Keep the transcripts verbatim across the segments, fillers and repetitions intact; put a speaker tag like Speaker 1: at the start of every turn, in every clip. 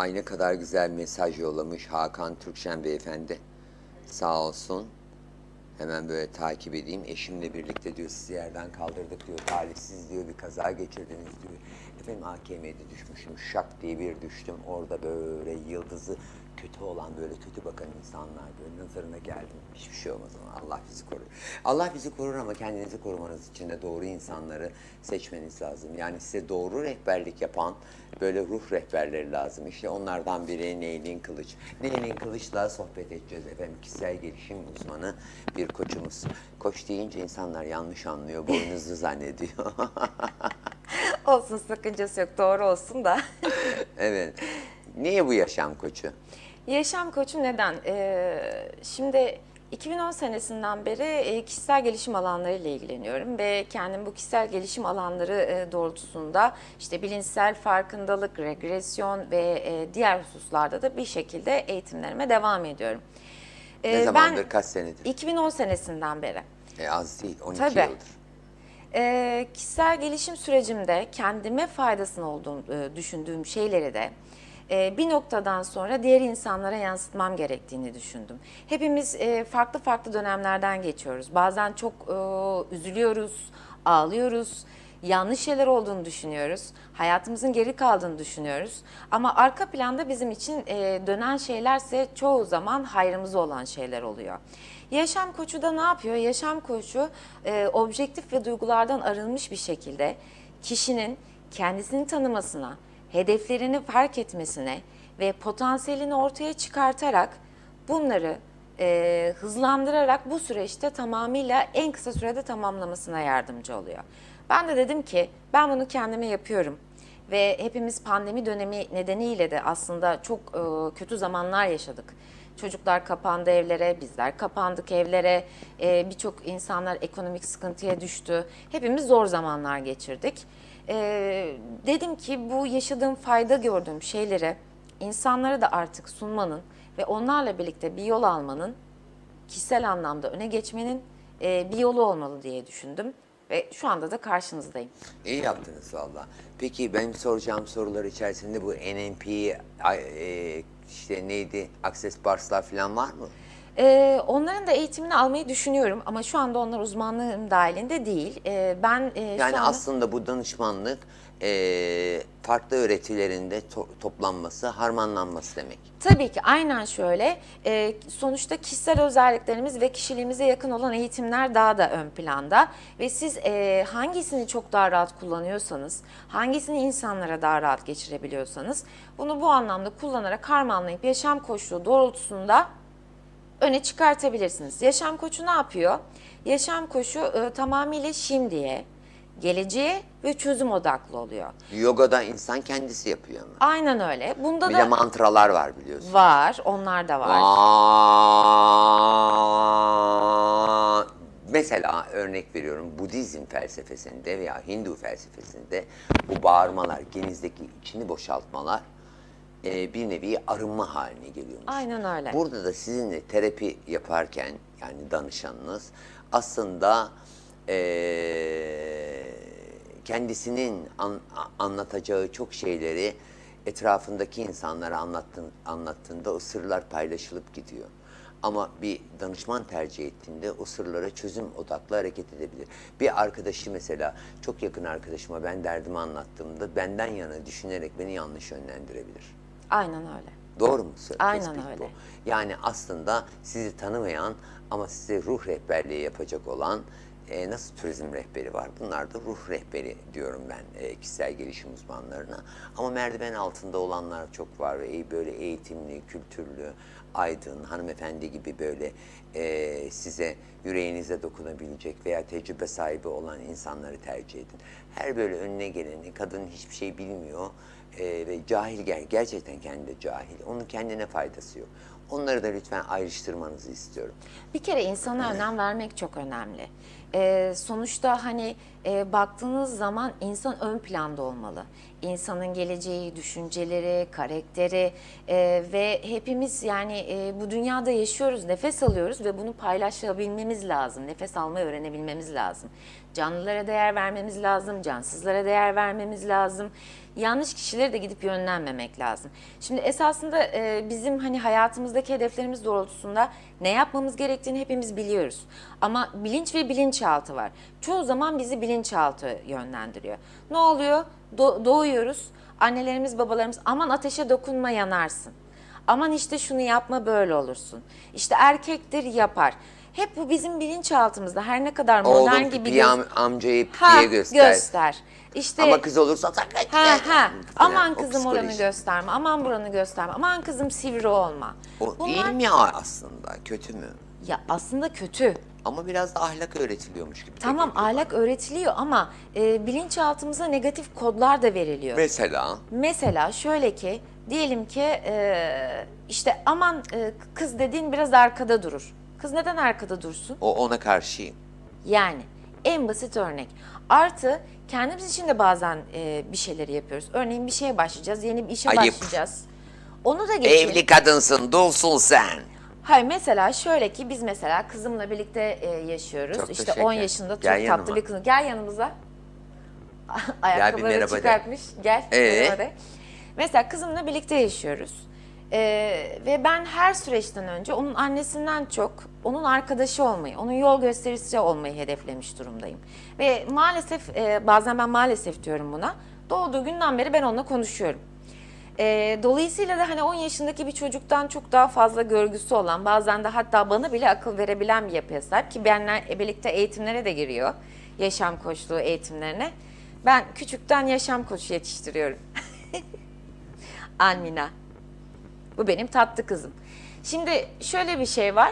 Speaker 1: Ay ne kadar güzel mesaj yollamış Hakan Türkşen beyefendi. Sağ olsun. Hemen böyle takip edeyim. Eşimle birlikte diyor sizi yerden kaldırdık diyor. Talihsiz diyor bir kaza geçirdiniz diyor. Efendim A K M'de düşmüşüm. Şak diye bir düştüm. Orada böyle yıldızı kötü olan böyle kötü bakan insanlar böyle nazarına geldim. Hiçbir şey olmaz ama Allah bizi korur. Allah bizi korur ama kendinizi korumanız için de doğru insanları seçmeniz lazım. Yani size doğru rehberlik yapan böyle ruh rehberleri lazım. İşte onlardan biri Neylin Kılıç. Neylin Kılıç'la sohbet edeceğiz efendim. Kişisel gelişim uzmanı bir koçumuz. Koç deyince insanlar yanlış anlıyor, boynuzlu zannediyor.
Speaker 2: Olsun, sakıncası yok, doğru olsun da.
Speaker 1: Evet. Niye bu yaşam koçu?
Speaker 2: Yaşam koçu neden? Ee, şimdi iki bin on senesinden beri e, kişisel gelişim alanlarıyla ilgileniyorum ve kendim bu kişisel gelişim alanları e, doğrultusunda işte bilinçsel farkındalık, regresyon ve e, diğer hususlarda da bir şekilde eğitimlerime devam ediyorum.
Speaker 1: Ne
Speaker 2: Ee,
Speaker 1: zamandır,
Speaker 2: ben
Speaker 1: kaç senedir?
Speaker 2: iki bin on senesinden beri.
Speaker 1: E, az değil, on iki
Speaker 2: Tabii.
Speaker 1: yıldır.
Speaker 2: Ee, kişisel gelişim sürecimde kendime faydasını olduğunu e, düşündüğüm şeyleri de e, bir noktadan sonra diğer insanlara yansıtmam gerektiğini düşündüm. Hepimiz e, farklı farklı dönemlerden geçiyoruz. Bazen çok e, üzülüyoruz, ağlıyoruz, yanlış şeyler olduğunu düşünüyoruz, hayatımızın geri kaldığını düşünüyoruz. Ama arka planda bizim için e, dönen şeylerse çoğu zaman hayrımıza olan şeyler oluyor. Yaşam koçu da ne yapıyor? Yaşam koçu e, objektif ve duygulardan arınmış bir şekilde kişinin kendisini tanımasına, hedeflerini fark etmesine ve potansiyelini ortaya çıkartarak bunları e, hızlandırarak bu süreçte tamamıyla en kısa sürede tamamlamasına yardımcı oluyor. Ben de dedim ki ben bunu kendime yapıyorum. Ve hepimiz pandemi dönemi nedeniyle de aslında çok e, kötü zamanlar yaşadık. Çocuklar kapandı evlere, bizler kapandık evlere, e, birçok insanlar ekonomik sıkıntıya düştü. Hepimiz zor zamanlar geçirdik. E, dedim ki bu yaşadığım, fayda gördüğüm şeyleri insanlara da artık sunmanın ve onlarla birlikte bir yol almanın, kişisel anlamda öne geçmenin e, bir yolu olmalı diye düşündüm. Ve şu anda da karşınızdayım.
Speaker 1: İyi yaptınız valla. Peki benim soracağım sorular içerisinde bu N L P, ay- e, işte neydi, Access Bars'lar falan var mı?
Speaker 2: Ee, onların da eğitimini almayı düşünüyorum ama şu anda onlar uzmanlığım dahilinde değil. Ee, ben e,
Speaker 1: Yani
Speaker 2: şu anda...
Speaker 1: aslında bu danışmanlık e, farklı öğretilerinde to- toplanması, harmanlanması demek.
Speaker 2: Tabii ki aynen şöyle. Ee, sonuçta kişisel özelliklerimiz ve kişiliğimize yakın olan eğitimler daha da ön planda. Ve siz e, hangisini çok daha rahat kullanıyorsanız, hangisini insanlara daha rahat geçirebiliyorsanız bunu bu anlamda kullanarak harmanlayıp yaşam koçluğu doğrultusunda öne çıkartabilirsiniz. Yaşam koçu ne yapıyor? Yaşam koçu e, tamamıyla şimdiye, geleceğe ve çözüm odaklı oluyor.
Speaker 1: Yogada insan kendisi yapıyor ama.
Speaker 2: Aynen öyle. Bunda
Speaker 1: Bir
Speaker 2: da
Speaker 1: de mantralar var biliyorsun.
Speaker 2: var, onlar da var.
Speaker 1: Aa, mesela örnek veriyorum Budizm felsefesinde veya Hindu felsefesinde bu bağırmalar, genizdeki içini boşaltmalar e, bir nevi arınma haline geliyormuş.
Speaker 2: Aynen öyle.
Speaker 1: Burada da sizinle terapi yaparken yani danışanınız aslında e, kendisinin an, anlatacağı çok şeyleri etrafındaki insanlara anlattın, anlattığında o sırlar paylaşılıp gidiyor. Ama bir danışman tercih ettiğinde o sırlara çözüm odaklı hareket edebilir. Bir arkadaşı mesela, çok yakın arkadaşıma ben derdimi anlattığımda benden yana düşünerek beni yanlış yönlendirebilir.
Speaker 2: Aynen öyle.
Speaker 1: Doğru mu?
Speaker 2: Aynen
Speaker 1: Tespit
Speaker 2: öyle.
Speaker 1: bu. Yani aslında sizi tanımayan ama size ruh rehberliği yapacak olan e, nasıl turizm rehberi var? Bunlar da ruh rehberi diyorum ben e, kişisel gelişim uzmanlarına. Ama merdiven altında olanlar çok var. E, böyle eğitimli, kültürlü, aydın, hanımefendi gibi böyle e, size yüreğinize dokunabilecek veya tecrübe sahibi olan insanları tercih edin. Her böyle önüne geleni, kadın hiçbir şey bilmiyor. Ee, ve cahil ger gerçekten kendi de cahil. Onun kendine faydası yok. Onları da lütfen ayrıştırmanızı istiyorum.
Speaker 2: Bir kere insana önem vermek çok önemli. Ee, sonuçta hani e, baktığınız zaman insan ön planda olmalı. İnsanın geleceği, düşünceleri, karakteri e, ve hepimiz yani e, bu dünyada yaşıyoruz, nefes alıyoruz ve bunu paylaşabilmemiz lazım. Nefes almayı öğrenebilmemiz lazım. Canlılara değer vermemiz lazım, cansızlara değer vermemiz lazım. Yanlış kişilere de gidip yönlenmemek lazım. Şimdi esasında e, bizim hani hayatımızdaki hedeflerimiz doğrultusunda ne yapmamız gerektiğini hepimiz biliyoruz. Ama bilinç ve bilinçaltı var. Çoğu zaman bizi bilinçaltı yönlendiriyor. Ne oluyor? Do- doğuyoruz. Annelerimiz, babalarımız aman ateşe dokunma yanarsın. Aman işte şunu yapma böyle olursun. İşte erkektir yapar. Hep bu bizim bilinçaltımızda her ne kadar modern
Speaker 1: Oğlum
Speaker 2: gibi
Speaker 1: pipi am amcayı
Speaker 2: Ha,
Speaker 1: pipiye göster.
Speaker 2: göster. İşte
Speaker 1: Ama kız olursa sakın.
Speaker 2: ha ha aman
Speaker 1: O
Speaker 2: kızım oranı
Speaker 1: psikoloji.
Speaker 2: gösterme. Aman buranı gösterme. Aman kızım sivri olma.
Speaker 1: O
Speaker 2: Bunlar
Speaker 1: iyi mi aslında? Kötü mü?
Speaker 2: ya aslında kötü.
Speaker 1: Ama biraz da ahlak öğretiliyormuş gibi. de
Speaker 2: Tamam
Speaker 1: geliyor
Speaker 2: ahlak
Speaker 1: bana.
Speaker 2: öğretiliyor ama e, bilinçaltımıza negatif kodlar da veriliyor.
Speaker 1: Mesela
Speaker 2: Mesela şöyle ki diyelim ki e, işte aman e, kız dediğin biraz arkada durur. Kız neden arkada dursun?
Speaker 1: o ona karşıyım.
Speaker 2: Yani en basit örnek. Artı kendimiz için de bazen e, bir şeyleri yapıyoruz. Örneğin bir şeye başlayacağız, yeni bir işe
Speaker 1: Ayıp.
Speaker 2: başlayacağız. Onu da geçelim.
Speaker 1: Evli kadınsın, dulsun sen.
Speaker 2: Hayır mesela şöyle ki biz mesela kızımla birlikte e, yaşıyoruz.
Speaker 1: Çok da
Speaker 2: işte
Speaker 1: şeker.
Speaker 2: on yaşında çok
Speaker 1: Gel
Speaker 2: tatlı
Speaker 1: yanıma.
Speaker 2: bir kız. Gel yanımıza. Ayakkabıları
Speaker 1: merhaba de.
Speaker 2: çıkartmış. Gel.
Speaker 1: Ee?
Speaker 2: merhaba de. Mesela kızımla birlikte yaşıyoruz. Ee, ve ben her süreçten önce onun annesinden çok onun arkadaşı olmayı, onun yol göstericisi olmayı hedeflemiş durumdayım. Ve maalesef e, bazen ben maalesef diyorum buna. Doğduğu günden beri ben onunla konuşuyorum. E, dolayısıyla da hani on yaşındaki bir çocuktan çok daha fazla görgüsü olan, bazen de hatta bana bile akıl verebilen bir yapıya sahip ki benimle birlikte eğitimlere de giriyor. Yaşam koçluğu eğitimlerine. Ben küçükten yaşam koçu yetiştiriyorum. Almina. Bu benim tatlı kızım. Şimdi şöyle bir şey var.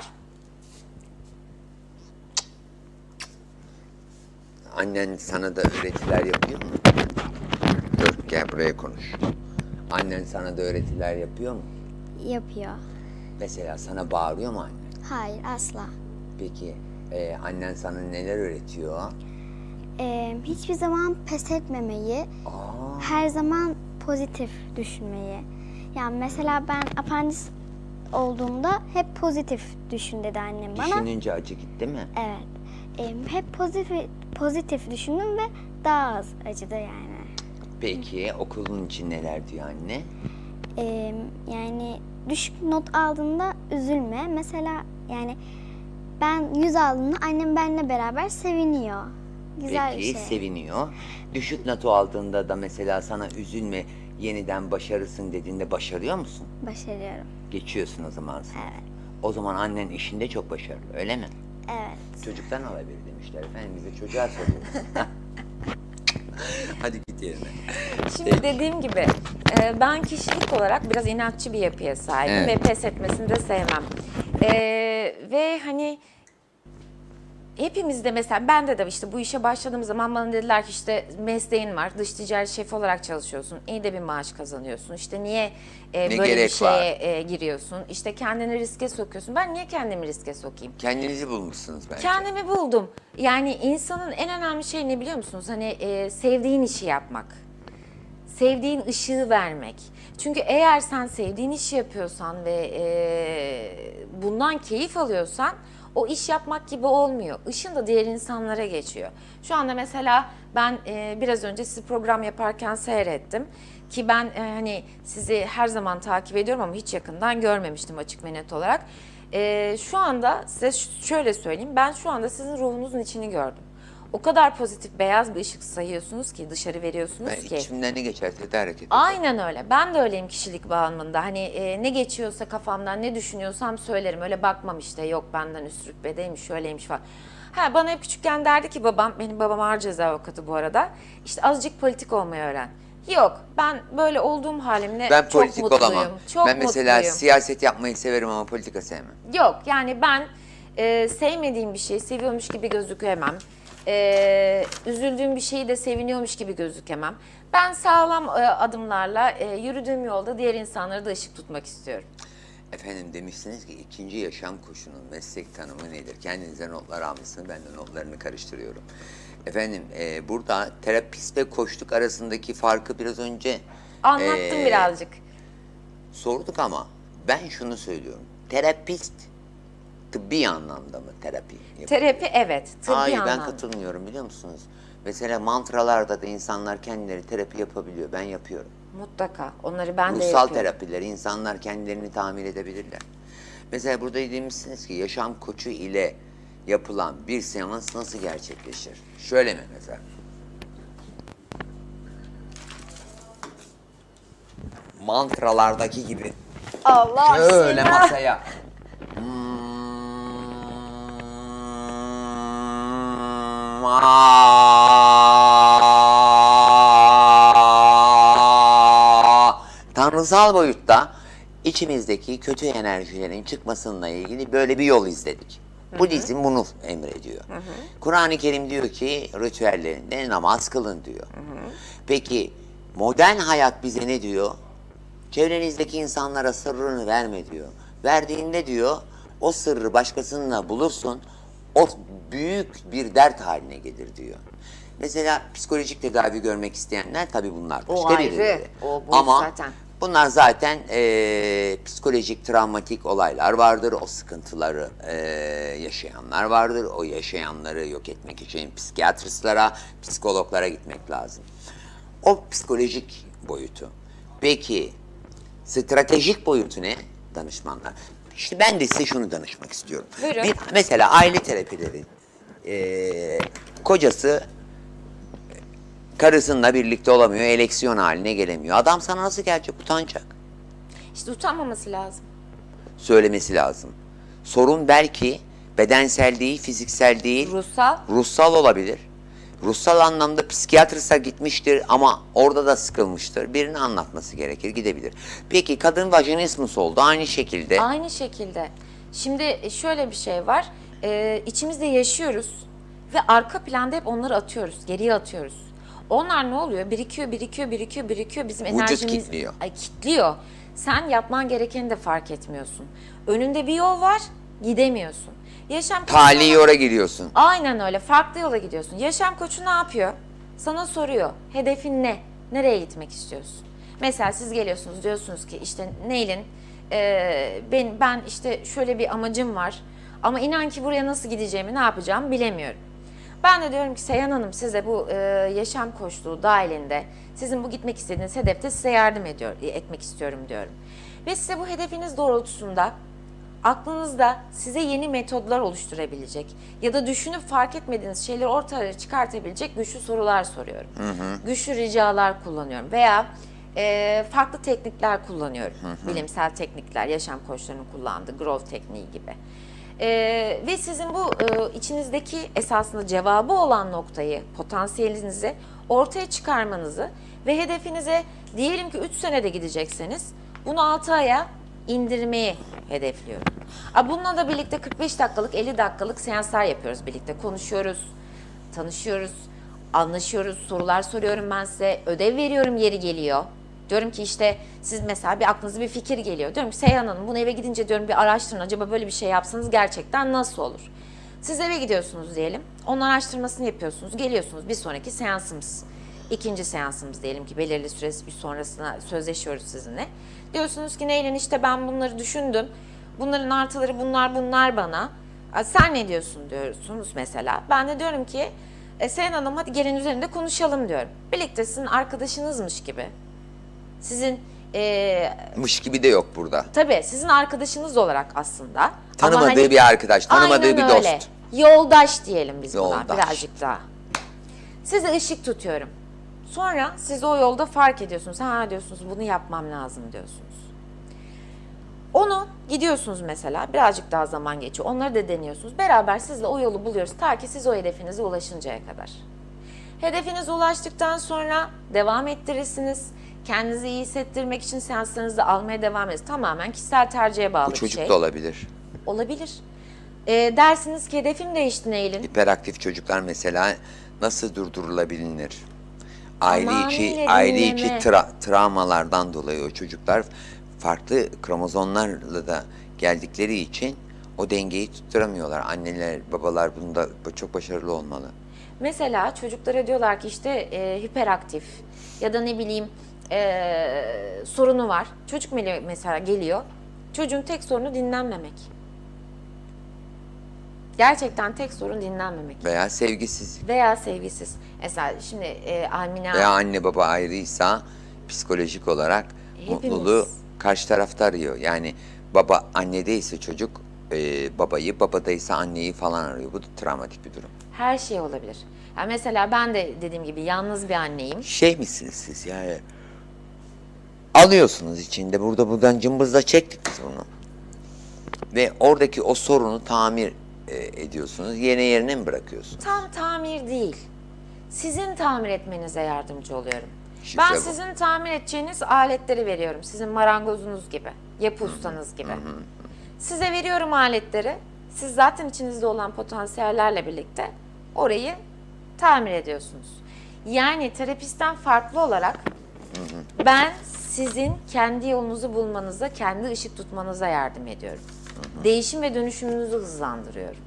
Speaker 1: Annen sana da öğretiler yapıyor mu? Dur gel buraya konuş. Annen sana da öğretiler yapıyor mu?
Speaker 3: Yapıyor.
Speaker 1: Mesela sana bağırıyor mu annen?
Speaker 3: Hayır, asla.
Speaker 1: Peki e, annen sana neler öğretiyor?
Speaker 3: Ee, hiçbir zaman pes etmemeyi,
Speaker 1: Aa,
Speaker 3: her zaman pozitif düşünmeyi. Yani mesela ben apandis olduğumda hep pozitif düşün dedi annem bana.
Speaker 1: düşününce acı gitti mi?
Speaker 3: Evet. Ee, hep pozitif pozitif düşündüm ve daha az acıdı yani.
Speaker 1: Peki okulun için neler diyor anne?
Speaker 3: Ee, yani düşük not aldığında üzülme. Mesela yani ben yüz aldığımda annem benimle beraber seviniyor. Güzel
Speaker 1: Peki
Speaker 3: bir şey.
Speaker 1: seviniyor. Düşük notu aldığında da mesela sana üzülme yeniden başarısın dediğinde başarıyor musun?
Speaker 3: Başarıyorum.
Speaker 1: Geçiyorsun o zaman sen.
Speaker 3: Evet.
Speaker 1: O zaman annen işinde çok başarılı öyle mi?
Speaker 3: Evet.
Speaker 1: Çocuktan alabilir demişler efendim biz de çocuğa soruyoruz. Hadi git yerine.
Speaker 2: Şimdi dediğim gibi e, ben kişilik olarak biraz inatçı bir yapıya sahibim
Speaker 1: Evet.
Speaker 2: ve pes etmesini de sevmem. E, ve hani hepimiz de mesela bende de işte bu işe başladığım zaman bana dediler ki işte mesleğin var, dış ticaret şefi olarak çalışıyorsun, iyi de bir maaş kazanıyorsun. İşte niye e,
Speaker 1: Ne
Speaker 2: böyle bir
Speaker 1: gerek
Speaker 2: şeye
Speaker 1: var?
Speaker 2: e, giriyorsun? İşte kendini riske sokuyorsun. Ben niye kendimi riske sokayım?
Speaker 1: Kendinizi bulmuşsunuz bence.
Speaker 2: Kendimi buldum. Yani insanın en önemli şey ne biliyor musunuz? Hani e, sevdiğin işi yapmak. Sevdiğin ışığı vermek. Çünkü eğer sen sevdiğin işi yapıyorsan ve e, bundan keyif alıyorsan o iş yapmak gibi olmuyor. Işın da diğer insanlara geçiyor. Şu anda mesela ben e, biraz önce sizi program yaparken seyrettim. Ki ben e, hani sizi her zaman takip ediyorum ama hiç yakından görmemiştim açık ve net olarak. E, şu anda size ş- şöyle söyleyeyim. Ben şu anda sizin ruhunuzun içini gördüm. O kadar pozitif beyaz bir ışık sayıyorsunuz ki, dışarı veriyorsunuz
Speaker 1: Ben
Speaker 2: ki.
Speaker 1: içimden ne geçerse de hareket ederim.
Speaker 2: Aynen öyle. Ben de öyleyim kişilik bağımında. Hani e, ne geçiyorsa kafamdan, ne düşünüyorsam söylerim. Öyle bakmam işte yok benden üst rütbedeymiş, şöyleymiş falan. Ha, bana hep küçükken derdi ki babam, benim babam ağır ceza avukatı bu arada. İşte azıcık politik olmayı öğren. Yok, ben böyle olduğum halimle
Speaker 1: Ben
Speaker 2: çok
Speaker 1: politik
Speaker 2: mutluyum.
Speaker 1: olamam.
Speaker 2: Çok
Speaker 1: ben mesela
Speaker 2: mutluyum.
Speaker 1: siyaset yapmayı severim ama politika sevmem.
Speaker 2: Yok yani ben e, sevmediğim bir şeyi seviyormuş gibi gözükemem. E, üzüldüğüm bir şeyi de seviniyormuş gibi gözükemem. Ben sağlam e, adımlarla e, yürüdüğüm yolda diğer insanları da ışık tutmak istiyorum.
Speaker 1: Efendim demişsiniz ki ikinci yaşam koşunun meslek tanımı nedir? Kendinize notlar almışsınız, ben de notlarını karıştırıyorum. Efendim e, burada terapist ve koçluk arasındaki farkı biraz önce
Speaker 2: Anlattım
Speaker 1: e,
Speaker 2: birazcık.
Speaker 1: sorduk ama ben şunu söylüyorum. Terapist tıbbi anlamda mı terapi yapıyor?
Speaker 2: Terapi evet, tıbbi
Speaker 1: Hayır, ben
Speaker 2: anlamda.
Speaker 1: katılmıyorum, biliyor musunuz? Mesela mantralarda da insanlar kendileri terapi yapabiliyor. Ben yapıyorum.
Speaker 2: Mutlaka. Onları ben de
Speaker 1: Ruhsal
Speaker 2: yapıyorum.
Speaker 1: terapileri insanlar kendilerini tamir edebilirler. Mesela burada demişsiniz ki yaşam koçu ile yapılan bir seans nasıl gerçekleşir? Şöyle mi mesela? Mantralardaki gibi.
Speaker 2: Allah
Speaker 1: Şöyle
Speaker 2: aşkına.
Speaker 1: masaya. Tanrısal boyutta içimizdeki kötü enerjilerin çıkmasıyla ilgili böyle bir yol izledik. Budizm bunu emrediyor. Kur'an-ı Kerim diyor ki ritüellerinde namaz kılın diyor. Peki modern hayat bize ne diyor? Çevrenizdeki insanlara sırrını verme diyor. Verdiğinde diyor o sırrı başkasınınla bulursun, o büyük bir dert haline gelir diyor. Mesela psikolojik tedavi görmek isteyenler tabii bunlar
Speaker 2: O
Speaker 1: başka
Speaker 2: ayrı,
Speaker 1: birileri.
Speaker 2: o boyut
Speaker 1: Ama
Speaker 2: zaten.
Speaker 1: bunlar zaten eee, psikolojik, travmatik olaylar vardır. O sıkıntıları eee, yaşayanlar vardır. O yaşayanları yok etmek için psikiyatristlara, psikologlara gitmek lazım. O psikolojik boyutu. Peki stratejik boyutu ne? Danışmanlar. İşte ben de size şunu danışmak istiyorum.
Speaker 2: Buyurun.
Speaker 1: Bir, mesela aile terapileri. eee, kocası karısıyla birlikte olamıyor, eleksiyon haline gelemiyor. Adam sana nasıl gelecek? Utanacak.
Speaker 2: İşte utanmaması lazım.
Speaker 1: Söylemesi lazım. Sorun belki bedensel değil, fiziksel değil,
Speaker 2: Ruhsal.
Speaker 1: ruhsal olabilir. Ruhsal anlamda psikiyatrista gitmiştir ama orada da sıkılmıştır. Birini anlatması gerekir, gidebilir. Peki kadın vajinismus oldu aynı şekilde.
Speaker 2: Aynı şekilde. Şimdi şöyle bir şey var. Ee, içimizde yaşıyoruz ve arka planda hep onları atıyoruz, geriye atıyoruz. Onlar ne oluyor? Birikiyor, birikiyor, birikiyor, birikiyor. Bizim
Speaker 1: Vücut
Speaker 2: enerjimiz
Speaker 1: kilitliyor.
Speaker 2: Ay, kilitliyor. Sen yapman gerekeni de fark etmiyorsun. Önünde bir yol var, gidemiyorsun. Yaşam
Speaker 1: Tali
Speaker 2: koçuna-
Speaker 1: yora giriyorsun.
Speaker 2: Aynen öyle. Farklı yola gidiyorsun. Yaşam koçu ne yapıyor? Sana soruyor. Hedefin ne? Nereye gitmek istiyorsun? Mesela siz geliyorsunuz diyorsunuz ki işte Neylin e, ben, ben işte şöyle bir amacım var. Ama inan ki buraya nasıl gideceğimi, ne yapacağımı bilemiyorum. Ben de diyorum ki Seyhan Hanım size bu e, yaşam koçluğu dahilinde sizin bu gitmek istediğiniz hedefte size yardım ediyor, etmek istiyorum diyorum. Ve size bu hedefiniz doğrultusunda aklınızda size yeni metodlar oluşturabilecek ya da düşünüp fark etmediğiniz şeyleri ortaya çıkartabilecek güçlü sorular soruyorum. Güçlü ricalar kullanıyorum veya e, farklı teknikler kullanıyorum. Bilimsel teknikler, yaşam koçlarının kullandığı growth tekniği gibi. E, ve sizin bu e, içinizdeki esasında cevabı olan noktayı, potansiyelinizi ortaya çıkarmanızı ve hedefinize diyelim ki üç senede gidecekseniz bunu altı aya indirmeyi hedefliyorum. Bununla da birlikte kırk beş dakikalık, elli dakikalık seanslar yapıyoruz birlikte. Konuşuyoruz, tanışıyoruz, anlaşıyoruz, sorular soruyorum ben size, ödev veriyorum yeri geliyor. Diyorum ki işte siz mesela bir aklınıza bir fikir geliyor. Diyorum ki Seyhan Hanım bunu eve gidince diyorum bir araştırın, acaba böyle bir şey yapsanız gerçekten nasıl olur? Siz eve gidiyorsunuz diyelim, onun araştırmasını yapıyorsunuz, geliyorsunuz bir sonraki seansımız. İkinci seansımız diyelim ki belirli süre sonrasına sözleşiyoruz sizinle. Diyorsunuz ki Neylin işte ben bunları düşündüm. Bunların artıları bunlar bunlar bana. Sen ne diyorsun diyorsunuz mesela. Ben de diyorum ki e, Seyhan Hanım hadi gelin üzerinde konuşalım diyorum. Birlikte sizin arkadaşınızmış gibi. Sizin e,
Speaker 1: Mış gibi de yok burada.
Speaker 2: tabii sizin arkadaşınız olarak aslında. Ama
Speaker 1: Tanımadığı
Speaker 2: hani-
Speaker 1: bir arkadaş, tanımadığı
Speaker 2: Aynen
Speaker 1: bir
Speaker 2: öyle.
Speaker 1: dost.
Speaker 2: Yoldaş diyelim biz buna
Speaker 1: Yoldaş.
Speaker 2: birazcık daha. Size ışık tutuyorum. Sonra siz o yolda fark ediyorsunuz. Ha diyorsunuz bunu yapmam lazım diyorsunuz. Onu gidiyorsunuz mesela birazcık daha zaman geçiyor. Onları da deniyorsunuz. Beraber sizle o yolu buluyoruz ta ki siz o hedefinize ulaşıncaya kadar. Hedefinize ulaştıktan sonra devam ettirirsiniz. Kendinizi iyi hissettirmek için seanslarınızı almaya devam ediniz. Tamamen kişisel tercihe bağlı
Speaker 1: Bu
Speaker 2: bir
Speaker 1: çocuk
Speaker 2: şey.
Speaker 1: da olabilir.
Speaker 2: Olabilir. Ee, dersiniz ki hedefim değişti Neylin.
Speaker 1: Hiperaktif çocuklar mesela nasıl durdurulabilir? Aile
Speaker 2: Aman
Speaker 1: içi
Speaker 2: yine
Speaker 1: aile
Speaker 2: dinleme.
Speaker 1: içi tra- travmalardan dolayı o çocuklar farklı kromozomlarla da geldikleri için o dengeyi tutturamıyorlar. Anneler, babalar bunda çok başarılı olmalı.
Speaker 2: Mesela çocuklara diyorlar ki işte e, hiperaktif ya da ne bileyim e, sorunu var. Çocuk mele- mesela geliyor. Çocuğun tek sorunu dinlenmemek. Gerçekten tek sorun dinlenmemek.
Speaker 1: Veya sevgisiz.
Speaker 2: Veya sevgisiz. Mesela şimdi e, Almina
Speaker 1: Veya anne baba ayrıysa psikolojik olarak
Speaker 2: Hepimiz.
Speaker 1: mutluluğu karşı tarafta arıyor. Yani baba annedeyse çocuk e, babayı, babadaysa anneyi falan arıyor. Bu da travmatik bir durum.
Speaker 2: her şey olabilir. Yani mesela ben de dediğim gibi yalnız bir anneyim.
Speaker 1: Şey misiniz siz yani? Alıyorsunuz içinde, burada buradan cımbızla çektik biz bunu. Ve oradaki o sorunu tamir e, ediyorsunuz. Yerine yerine mi bırakıyorsunuz?
Speaker 2: Tam tamir değil. Sizin tamir etmenize yardımcı oluyorum.
Speaker 1: Şifre
Speaker 2: Ben
Speaker 1: bu.
Speaker 2: sizin tamir edeceğiniz aletleri veriyorum. Sizin marangozunuz gibi, yapı ustanız gibi. Size veriyorum aletleri. Siz zaten içinizde olan potansiyellerle birlikte orayı tamir ediyorsunuz. Yani terapistten farklı olarak ben sizin kendi yolunuzu bulmanıza, kendi ışık tutmanıza yardım ediyorum. Değişim ve dönüşümünüzü hızlandırıyorum.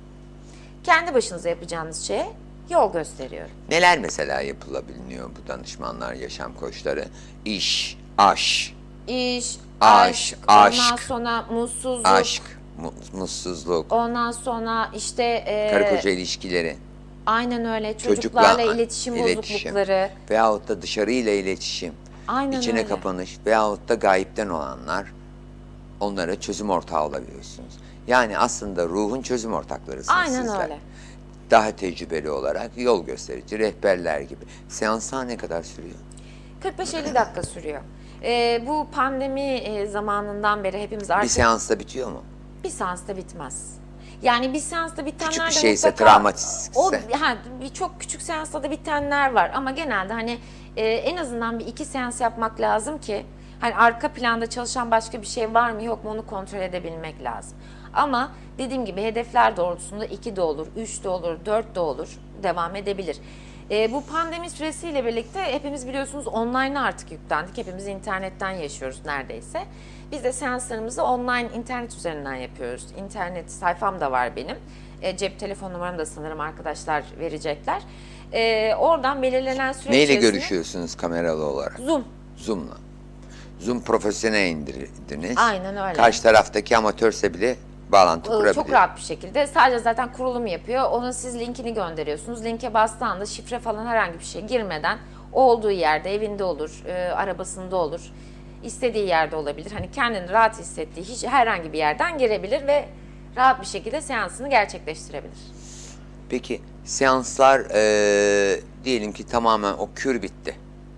Speaker 2: Kendi başınıza yapacağınız şeye yol gösteriyorum.
Speaker 1: Neler mesela yapılabiliyor bu danışmanlar, yaşam koçları? İş, aş,
Speaker 2: İş,
Speaker 1: Aşk,
Speaker 2: aşk, ondan
Speaker 1: aşk.
Speaker 2: sonra mutsuzluk,
Speaker 1: aşk, mu- mutsuzluk,
Speaker 2: ondan sonra işte e,
Speaker 1: karı koca ilişkileri,
Speaker 2: aynen öyle
Speaker 1: çocukla
Speaker 2: çocuklarla iletişim,
Speaker 1: iletişim
Speaker 2: bozuklukları.
Speaker 1: veyahut da dışarıyla iletişim,
Speaker 2: Aynen
Speaker 1: içine
Speaker 2: öyle.
Speaker 1: kapanış veyahut da gayipten olanlar, onlara çözüm ortağı olabiliyorsunuz. Yani aslında ruhun çözüm ortaklarısınız
Speaker 2: Aynen
Speaker 1: sizler.
Speaker 2: öyle.
Speaker 1: Daha tecrübeli olarak yol gösterici, rehberler gibi. Seanslar ne kadar sürüyor?
Speaker 2: kırk beş elli dakika sürüyor. E, bu pandemi e, zamanından beri hepimiz artık
Speaker 1: Bir seansta bitiyor mu?
Speaker 2: bir seansta bitmez. Yani bir seansta bitenler
Speaker 1: Küçük bir
Speaker 2: de
Speaker 1: şeyse,
Speaker 2: mutlaka...
Speaker 1: travmatikse.
Speaker 2: O, ha, bir çok küçük seansta da bitenler var ama genelde hani e, en azından bir iki seans yapmak lazım ki hani arka planda çalışan başka bir şey var mı yok mu onu kontrol edebilmek lazım. Ama dediğim gibi hedefler doğrultusunda iki de olur, üç de olur, dört de olur, devam edebilir. E, bu pandemi süresiyle birlikte hepimiz biliyorsunuz online'a artık yüklendik. Hepimiz internetten yaşıyoruz neredeyse. Biz de seanslarımızı online internet üzerinden yapıyoruz. İnternet sayfam da var benim. E, cep telefon numaramı da sanırım arkadaşlar verecekler. E, oradan belirlenen süre
Speaker 1: Neyle
Speaker 2: içerisinde...
Speaker 1: görüşüyorsunuz kameralı olarak?
Speaker 2: Zoom.
Speaker 1: Zoom'la. Zoom profesyonel indirdiniz.
Speaker 2: Aynen öyle.
Speaker 1: Karşı taraftaki amatörse bile bağlantı
Speaker 2: Ee,
Speaker 1: kurabiliyor.
Speaker 2: Çok rahat bir şekilde. Sadece zaten kurulum yapıyor. Ona siz linkini gönderiyorsunuz. Linke bastığı anda şifre falan herhangi bir şey girmeden olduğu yerde, evinde olur, e, arabasında olur, istediği yerde olabilir. Hani kendini rahat hissettiği hiç herhangi bir yerden girebilir ve rahat bir şekilde seansını gerçekleştirebilir.
Speaker 1: Peki seanslar eee, diyelim ki tamamen o kür bitti.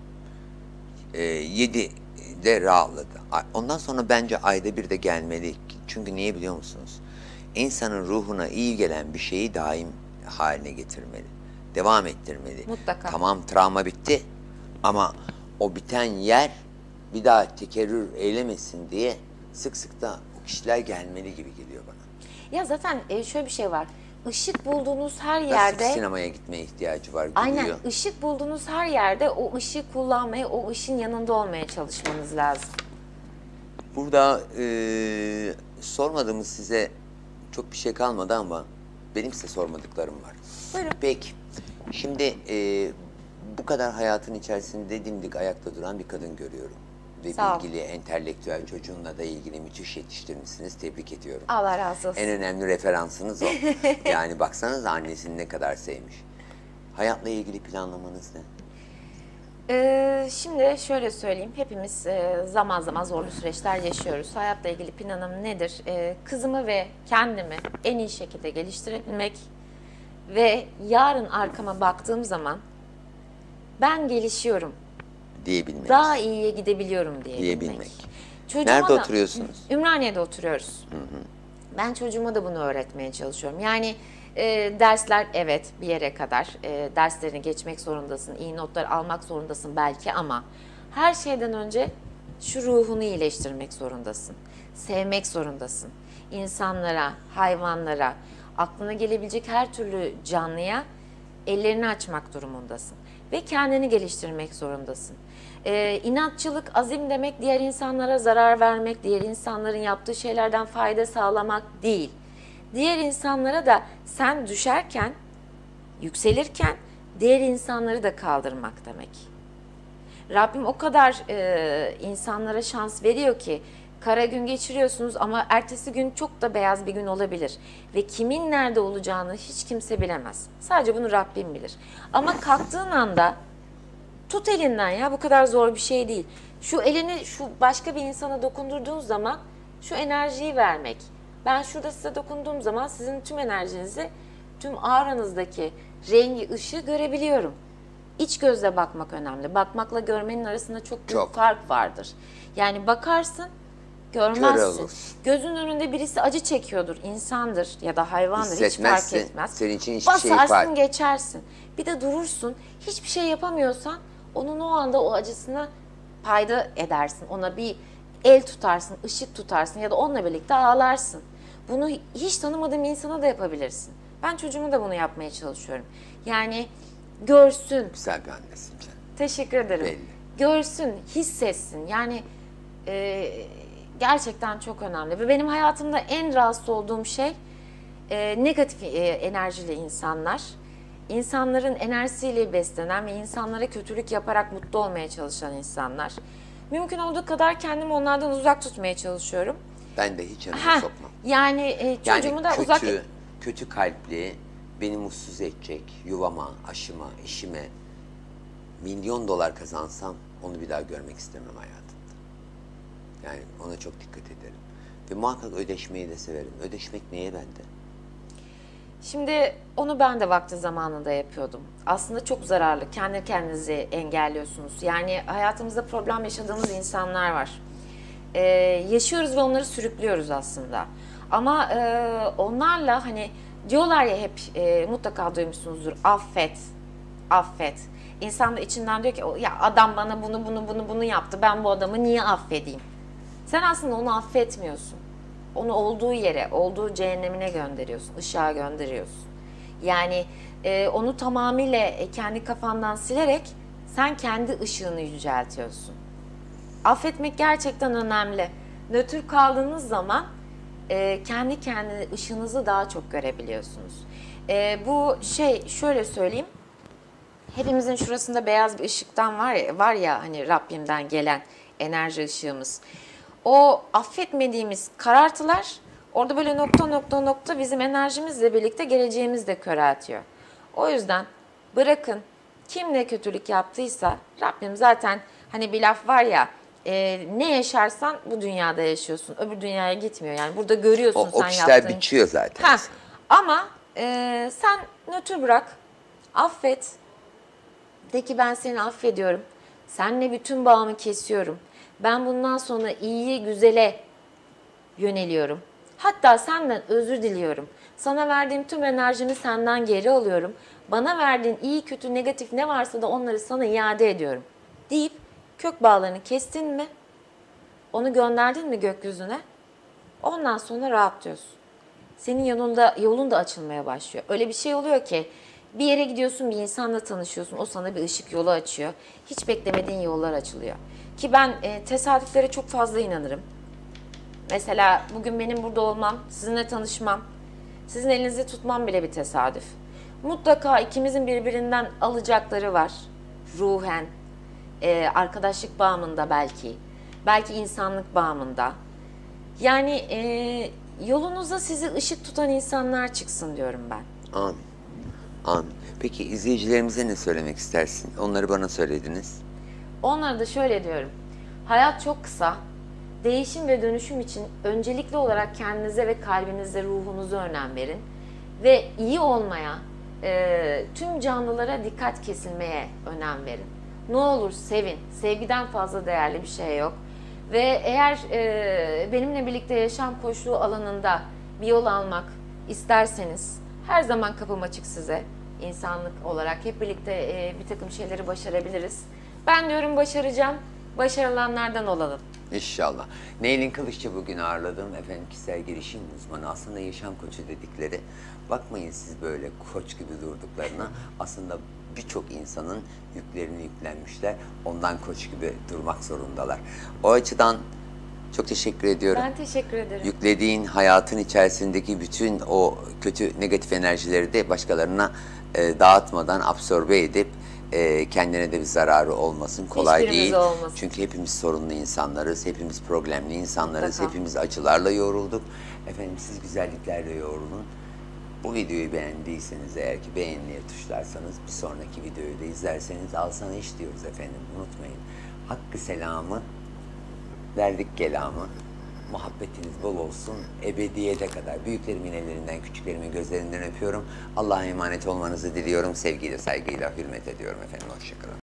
Speaker 1: Eee yedi de rahatladı. Ay- Ondan sonra bence ayda bir de gelmeli. Çünkü niye biliyor musunuz? İnsanın ruhuna iyi gelen bir şeyi daim haline getirmeli. Devam ettirmeli.
Speaker 2: Mutlaka.
Speaker 1: Tamam travma bitti ama o biten yer bir daha tekerrür eylemesin diye sık sık da o kişiler gelmeli gibi geliyor bana.
Speaker 2: Ya zaten e, şöyle bir şey var. Işık bulduğunuz her
Speaker 1: Nasıl
Speaker 2: yerde...
Speaker 1: sinemaya gitmeye ihtiyacı var
Speaker 2: Aynen.
Speaker 1: gülüyor.
Speaker 2: Işık bulduğunuz her yerde o ışığı kullanmaya, o ışın yanında olmaya çalışmanız lazım.
Speaker 1: Burada eee sormadığımız size çok bir şey kalmadı ama benim size sormadıklarım var.
Speaker 2: Buyurun.
Speaker 1: Peki, şimdi eee, bu kadar hayatın içerisinde dimdik ayakta duran bir kadın görüyorum. Ve
Speaker 2: Sağ ol.
Speaker 1: bilgili, entelektüel çocuğunla da ilgili müthiş yetiştirmişsiniz. Tebrik ediyorum.
Speaker 2: Allah razı olsun.
Speaker 1: En önemli referansınız o. Yani baksanıza annesini ne kadar sevmiş. Hayatla ilgili planlamanız ne?
Speaker 2: Ee, şimdi şöyle söyleyeyim, hepimiz e, zaman zaman zorlu süreçler yaşıyoruz. Hayatla ilgili planım nedir? Ee, kızımı ve kendimi en iyi şekilde geliştirebilmek ve yarın arkama baktığım zaman ben gelişiyorum,
Speaker 1: Diyebilmek.
Speaker 2: daha iyiye gidebiliyorum diyebilmek.
Speaker 1: Diyebilmek.
Speaker 2: Çocuğuma
Speaker 1: Nerede
Speaker 2: da-
Speaker 1: oturuyorsunuz?
Speaker 2: Ümraniye'de oturuyoruz. Ben çocuğuma da bunu öğretmeye çalışıyorum. Yani e, dersler evet bir yere kadar e, derslerini geçmek zorundasın, iyi notlar almak zorundasın belki ama her şeyden önce şu ruhunu iyileştirmek zorundasın. Sevmek zorundasın. İnsanlara, hayvanlara, aklına gelebilecek her türlü canlıya ellerini açmak durumundasın. Ve kendini geliştirmek zorundasın. Ee, inatçılık, azim demek diğer insanlara zarar vermek, diğer insanların yaptığı şeylerden fayda sağlamak değil. Diğer insanlara da sen düşerken, yükselirken diğer insanları da kaldırmak demek. Rabbim o kadar e, insanlara şans veriyor ki Kara gün geçiriyorsunuz ama ertesi gün çok da beyaz bir gün olabilir. Ve kimin nerede olacağını hiç kimse bilemez. Sadece bunu Rabbim bilir. Ama kalktığın anda tut elinden, ya bu kadar zor bir şey değil. Şu elini şu başka bir insana dokundurduğun zaman şu enerjiyi vermek. Ben şurada size dokunduğum zaman sizin tüm enerjinizi, tüm auranızdaki rengi, ışığı görebiliyorum. İç gözle bakmak önemli. Bakmakla görmenin arasında çok büyük
Speaker 1: Çok.
Speaker 2: fark vardır. Yani bakarsın,
Speaker 1: Kör
Speaker 2: görmezsin.
Speaker 1: olursun.
Speaker 2: Gözün önünde birisi acı çekiyordur, insandır ya da hayvandır, hiç fark
Speaker 1: Hissetmezsin.
Speaker 2: etmez.
Speaker 1: Senin için hiçbir şey
Speaker 2: Basarsın,
Speaker 1: ifade-
Speaker 2: geçersin. Bir de durursun, hiçbir şey yapamıyorsan onun o anda o acısına payda edersin. Ona bir el tutarsın, ışık tutarsın ya da onunla birlikte ağlarsın. Bunu hiç tanımadığım insana da yapabilirsin. Ben çocuğuma da bunu yapmaya çalışıyorum. Yani görsün.
Speaker 1: Güzel bir annesin canım.
Speaker 2: Teşekkür ederim.
Speaker 1: Belli.
Speaker 2: Görsün, hissetsin. Yani e, gerçekten çok önemli. Ve benim hayatımda en rahatsız olduğum şey e, negatif e, enerjili insanlar. İnsanların enerjisiyle beslenen ve insanlara kötülük yaparak mutlu olmaya çalışan insanlar. Mümkün olduğu kadar kendimi onlardan uzak tutmaya çalışıyorum.
Speaker 1: Ben de hiç yanıma
Speaker 2: Heh,
Speaker 1: sokmam.
Speaker 2: yani e, çocuğumu
Speaker 1: Yani
Speaker 2: da
Speaker 1: kötü,
Speaker 2: uzak...
Speaker 1: kötü kalpli, beni mutsuz edecek, yuvama, aşıma, işime milyon dolar kazansam onu bir daha görmek istemem hayatımda. Yani ona çok dikkat ederim. Ve muhakkak ödeşmeyi de severim. Ödeşmek neye bende?
Speaker 2: Şimdi onu ben de vakti zamanında yapıyordum. Aslında çok zararlı. Kendi kendinizi engelliyorsunuz. Yani hayatımızda problem yaşadığımız insanlar var. Ee, yaşıyoruz ve onları sürüklüyoruz aslında. Ama e, onlarla hani diyorlar ya hep e, mutlaka duymuşsunuzdur. Affet, affet. İnsan da içinden diyor ki ya adam bana bunu bunu bunu bunu yaptı. Ben bu adamı niye affedeyim? Sen aslında onu affetmiyorsun. Onu olduğu yere, olduğu cehennemine gönderiyorsun, ışığa gönderiyorsun. Yani e, onu tamamıyla e, kendi kafandan silerek sen kendi ışığını yüceltiyorsun. Affetmek gerçekten önemli. Nötr kaldığınız zaman e, kendi kendine ışığınızı daha çok görebiliyorsunuz. E, bu şey şöyle söyleyeyim. Hepimizin şurasında beyaz bir ışıktan var ya, var ya hani Rabbimden gelen enerji ışığımız. O affetmediğimiz karartılar orada böyle nokta nokta nokta bizim enerjimizle birlikte geleceğimizi de köreltiyor. O yüzden bırakın kim ne kötülük yaptıysa Rabbim zaten hani bir laf var ya e, ne yaşarsan bu dünyada yaşıyorsun. Öbür dünyaya gitmiyor. Yani burada görüyorsun
Speaker 1: O, o
Speaker 2: sen
Speaker 1: kişiler
Speaker 2: yaptığın.
Speaker 1: biçiyor zaten.
Speaker 2: Ha, ama e, sen nötr bırak, affet. De ki ben seni affediyorum. Seninle bütün bağımı kesiyorum. Ben bundan sonra iyiye, güzele yöneliyorum. Hatta senden özür diliyorum. Sana verdiğim tüm enerjimi senden geri alıyorum. Bana verdiğin iyi, kötü, negatif ne varsa da onları sana iade ediyorum. Deyip kök bağlarını kestin mi? Onu gönderdin mi gökyüzüne? Ondan sonra rahatlıyorsun. Senin yolunda, yolun da açılmaya başlıyor. Öyle bir şey oluyor ki bir yere gidiyorsun, bir insanla tanışıyorsun. O sana bir ışık yolu açıyor. Hiç beklemediğin yollar açılıyor. Ki ben e, tesadüflere çok fazla inanırım. Mesela bugün benim burada olmam, sizinle tanışmam, sizin elinizi tutmam bile bir tesadüf. Mutlaka ikimizin birbirinden alacakları var. Ruhen, e, arkadaşlık bağımında belki, belki insanlık bağımında. Yani e, yolunuzda sizi ışık tutan insanlar çıksın diyorum ben.
Speaker 1: Amin. Amin. Peki izleyicilerimize ne söylemek istersin? Onları bana söylediniz.
Speaker 2: Onlara da şöyle diyorum. Hayat çok kısa. Değişim ve dönüşüm için öncelikli olarak kendinize ve kalbinize, ruhunuza önem verin. Ve iyi olmaya, e, tüm canlılara dikkat kesilmeye önem verin. Ne olur sevin. Sevgiden fazla değerli bir şey yok. Ve eğer e, benimle birlikte yaşam koçluğu alanında bir yol almak isterseniz her zaman kapım açık size. İnsanlık olarak hep birlikte e, bir takım şeyleri başarabiliriz. Ben diyorum başaracağım. Başarılanlardan olalım.
Speaker 1: İnşallah. Neylin Kılıççı bugün ağırladım. Efendim kişisel gelişim uzmanı. Aslında yaşam koçu dedikleri. Bakmayın siz böyle koç gibi durduklarına. Aslında birçok insanın yüklerini yüklenmişler. Ondan koç gibi durmak zorundalar. O açıdan çok teşekkür ediyorum.
Speaker 2: Ben teşekkür ederim.
Speaker 1: Yüklediğin hayatın içerisindeki bütün o kötü negatif enerjileri de başkalarına e, dağıtmadan absorbe edip Ee, kendine de bir zararı olmasın. Kolay
Speaker 2: Hiçbirimize
Speaker 1: değil.
Speaker 2: olmasın.
Speaker 1: Çünkü hepimiz sorunlu insanlarız. Hepimiz problemli insanlarız.
Speaker 2: Mutlaka.
Speaker 1: Hepimiz acılarla yoğrulduk. Efendim siz güzelliklerle yoğrulun. Bu videoyu beğendiyseniz eğer ki beğenmeye tuşlarsanız bir sonraki videoyu da izlerseniz al sana iş diyoruz efendim. Unutmayın. Hakkı selamı verdik kelamı. Muhabbetiniz bol olsun ebediyete kadar. Büyüklerimin ellerinden, küçüklerimin gözlerinden öpüyorum. Allah'a emanet olmanızı diliyorum. Sevgiyle, saygıyla hürmet ediyorum efendim. Hoşçakalın.